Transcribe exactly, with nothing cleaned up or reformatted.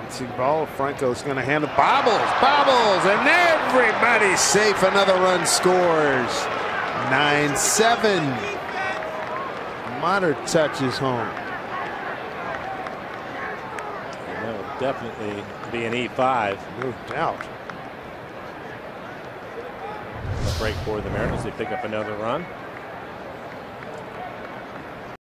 Bouncing ball. Franco's going to hand it. Bobbles, bobbles, and everybody's safe. Another run scores. nine seven. Mater touches home. And that will definitely be an E five. No doubt. A break for the Mariners. They pick up another run.